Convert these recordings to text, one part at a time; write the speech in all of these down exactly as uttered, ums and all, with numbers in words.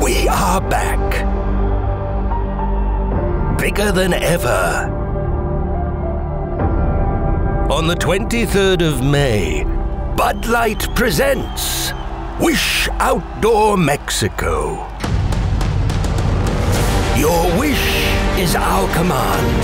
We are back. Bigger than ever. On the twenty-third of May, Bud Light presents WiSH Outdoor Mexico. Your wish is our command.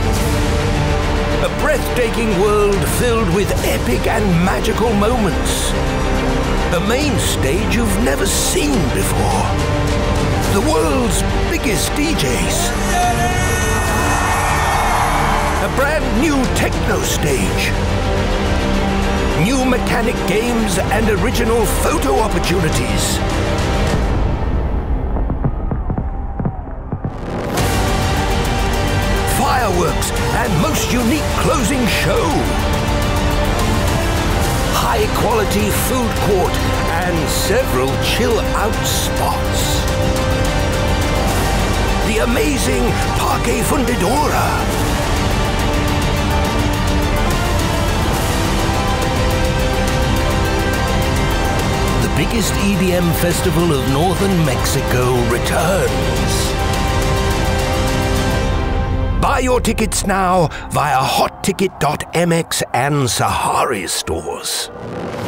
A breathtaking world filled with epic and magical moments. A main stage you've never seen before. The world's biggest D Js. A brand new techno stage. New mechanic games and original photo opportunities. Fireworks and most unique closing show. High-quality food court and several chill-out spots. The amazing Parque Fundidora. The biggest E D M festival of northern Mexico returns. Buy your tickets now via hot ticket dot m x and Sahari stores.